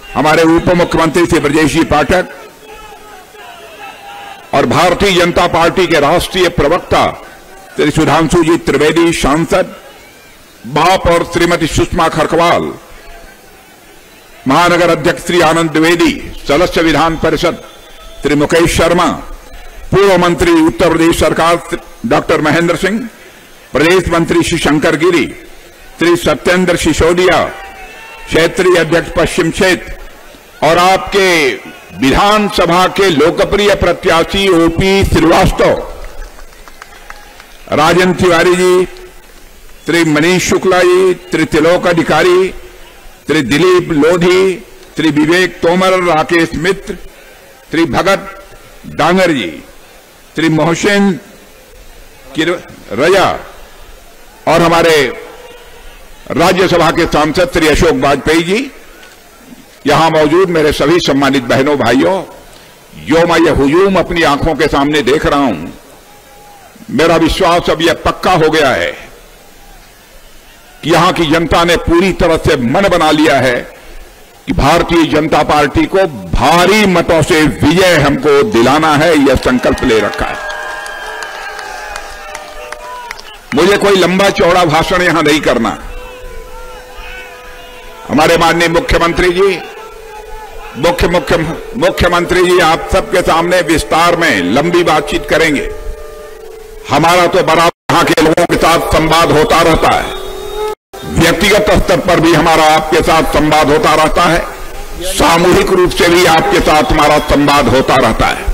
हमारे उप मुख्यमंत्री श्री ब्रजेश जी पाठक और भारतीय जनता पार्टी के राष्ट्रीय प्रवक्ता श्री सुधांशु जी त्रिवेदी सांसद, बाप और श्रीमती सुषमा खरकवाल, महानगर अध्यक्ष श्री आनंद द्विवेदी, सदस्य विधान परिषद श्री मुकेश शर्मा, पूर्व मंत्री उत्तर प्रदेश सरकार डॉक्टर महेंद्र सिंह, प्रदेश मंत्री श्री शंकर गिरी, श्री सत्येंद्र सिसोदिया, क्षेत्रीय अध्यक्ष पश्चिम क्षेत्र और आपके विधानसभा के लोकप्रिय प्रत्याशी ओपी श्रीवास्तव, राजन तिवारी जी, श्री मनीष शुक्ला जी, श्री त्रिलोक अधिकारी, श्री दिलीप लोधी, श्री विवेक तोमर, राकेश मित्र, श्री भगत डांगर जी, श्री मोहसिन रजा और हमारे राज्यसभा के सांसद श्री अशोक वाजपेयी जी, यहां मौजूद मेरे सभी सम्मानित बहनों भाइयों, जो मैं ये हुजूम अपनी आंखों के सामने देख रहा हूं, मेरा विश्वास अब यह पक्का हो गया है कि यहां की जनता ने पूरी तरह से मन बना लिया है कि भारतीय जनता पार्टी को भारी मतों से विजय हमको दिलाना है, यह संकल्प ले रखा है। मुझे कोई लंबा चौड़ा भाषण यहां नहीं करना। हमारे माननीय मुख्यमंत्री जी, मुख्यमंत्री जी आप सबके सामने विस्तार में लंबी बातचीत करेंगे। हमारा तो बराबर यहां के लोगों के साथ संवाद होता रहता है, व्यक्तिगत स्तर पर भी हमारा आपके साथ संवाद होता रहता है, सामूहिक रूप से भी आपके साथ हमारा संवाद होता रहता है।